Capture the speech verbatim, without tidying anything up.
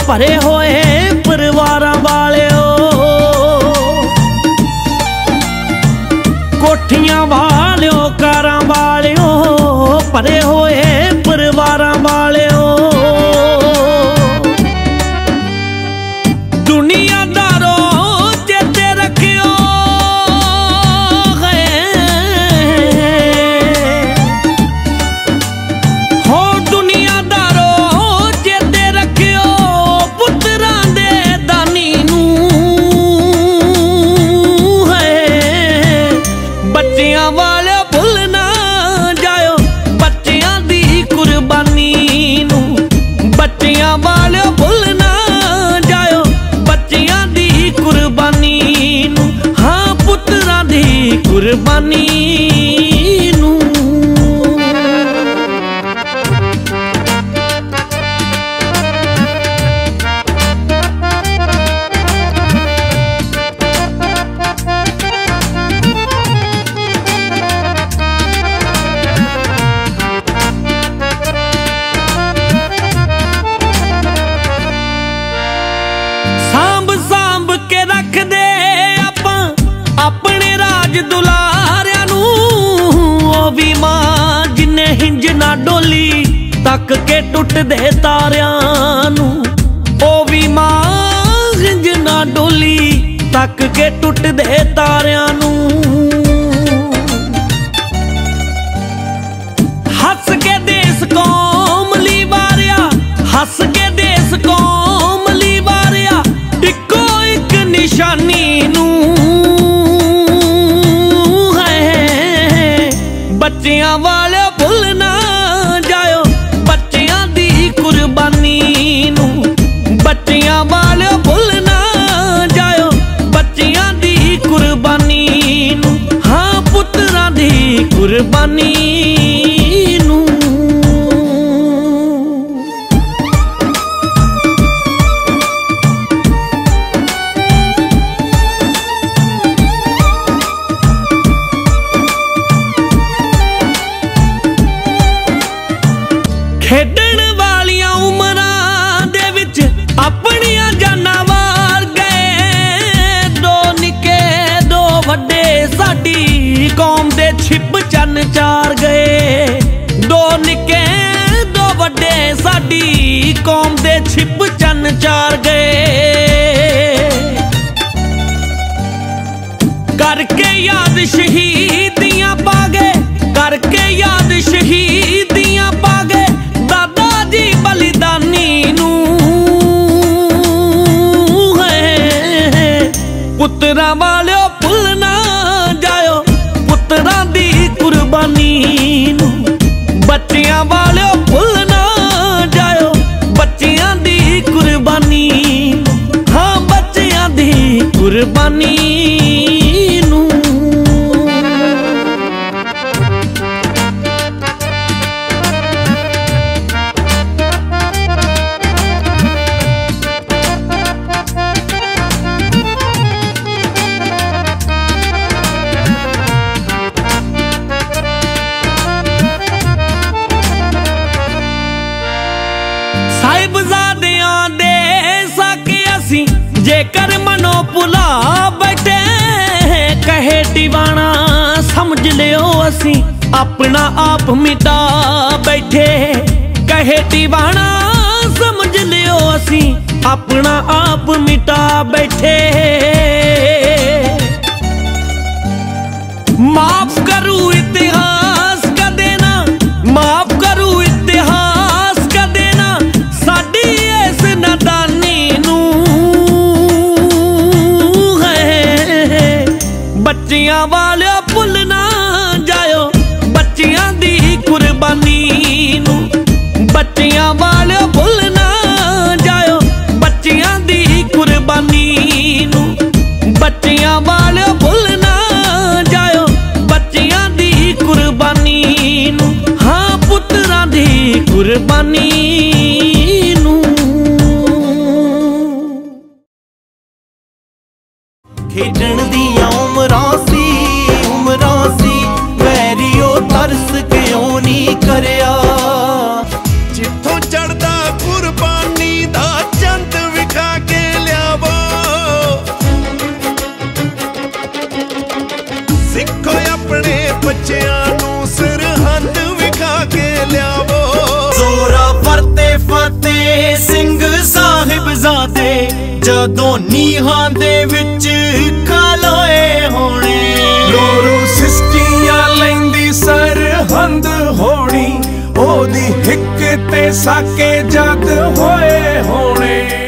भरे होए परिवारां वालिओ, कोठियां वालिओ कारां वालिओ, भरे होए परिवारां वालिओ। दुनियादारो चेते रखियो है, हो दुनियादारो चेते रखियो पुत्रां दे दानी नूं है। बच्चियां वाले भुल ना जायो बच्चियां दी कुर्बानी नूं, बच्चियां वाले भुल ना जायो बच्चियां दी कुर्बानी नूं, हाँ पुत्रां दी कुर्बानी नूं। सांभ सांभ के रख दे आपां अपने राज दुलारियां नूं, ओ भी मां जिन्ने हिंज ना डोली तक के टुट दे तारियां नूं, ओ भी मां हिंज ना डोली तक के टुट दे तारियां नूं। हस के देस कौम ली वारिया, हस के देस कौम ली वारिया, इको एक निशानी नूं है। बच्चियां वाले भुल ना जायो बच्चियां दी कुर्बानी नूं, बच्चियां वाले भुल ना जायो बच्चियां दी कुर्बानी नूं, हाँ पुत्रां दी कुर्बानी नूं। खेडण वालियां उमरां दे विच अपनियां जानां वार गए, दो निके दो वड्डे साडी कौम दे छिप चन चार गए, दो निके दो वड्डे साडी कौम दे छिप चन चार गए। करके याद शहीदियां पागे, करके याद शहीदियां पागे दादा जी बलिदानी नूं है। पुत्रां वालिओ भुल ना जायो पुत्रां दी कुर्बानी नूं, बच्चियां वालिओ भुल ना जायो बच्चियां दी कुर्बानी नूं, हाँ बच्चियां दी कुर्बानी नूं। साहिबजादियां दे साके असी जेकर मनो भुला बैठे, कहे दीवाना समझ लियो असी अपना आप मिटा बैठे, कहे दीवाना समझ लियो असी अपना आप मिटा बैठे। माफ करूं इतिहास का देना, माफ करूं इतिहास का देना साडी इस नादानी नूं है। बच्चियां वाले भुल ना जायो बच्चियां दी कुर्बानी नूं, बच्चियां वाले भुल ना जायो बच्चियां दी कुर्बानी नूं, बच्चियां वाले भुल ना जायो बच्चियां दी कुर्बानी नूं, हाँ पुत्रां दी कुर्बानी नूं। खेडण दियां उमरां सी उमरां सी, वैरियो तरस क्यों नहीं करया, जिथों चढ़दा कुर्बानी दा चंद ਦੇ ਜਦੋਂ ਨੀਹਾਂ ਦੇ ਵਿੱਚ ਖਲੋਏ ਹੋਣੇ। ਲੋਰੂ ਸਿਸਟੀਆਂ ਲੈਂਦੀ ਸਰਹੰਦ ਹੋਣੀ, ਉਹਦੀ ਹਿੱਕ ਤੇ ਸਾਕੇ ਜਦ ਹੋਏ ਹੋਣੇ।